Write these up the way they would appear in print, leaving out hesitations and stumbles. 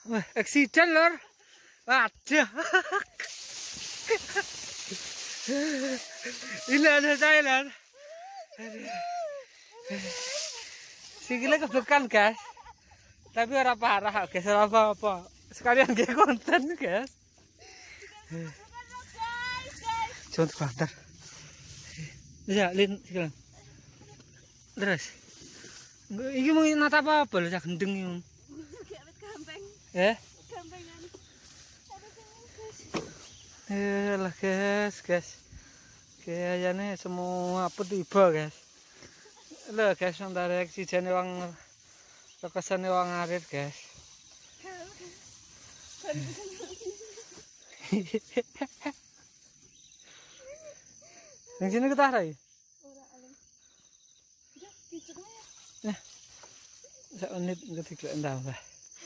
Wah, eksiden lor. Waduh. Ini ada saya lor. Sikile kebekan guys. Tapi ora parah guys, ora apa-apa. Sekalian nggih konten guys. Coba banter. Ya, Lin, sikile. Terus. Iki mau nata apa lho cak gendeng iki. Gampang. Gampangan. Lah guys. Kayaknya semua apa tiba guys. Lho guys, antara oksigen wong lokasane wong arit guys. Yang sini kita arah ya? Ora alim. Ya, dicekne ya. Nah. Sak menit ketika tambah.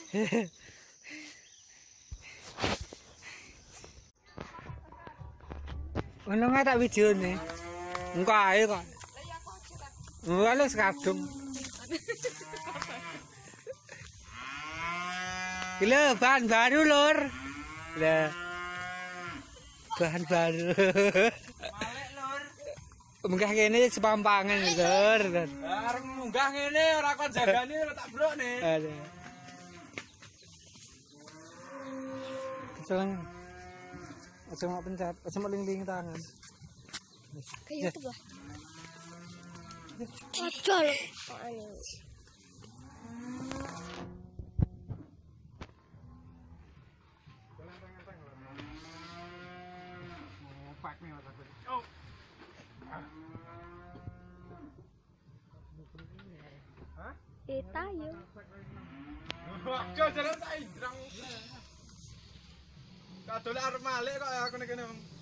Ono nggak tak video nih? Enggak ae kok. Enggak lu sekadung. Gila bahan baru lor. Lah. Bahan baru. Malek lur. Munggah kene sepampangan lor. Arep munggah ngene ora kon jagane ora tak brokne. Ada. Selang. Aja mau pencet, aja mau ling-ling tangan. Kayak itu bah. Adol. Ayo. Oh. Hah? Tayo. Aja jalan tak indrang. Kadol arep malek kok aku nek kene.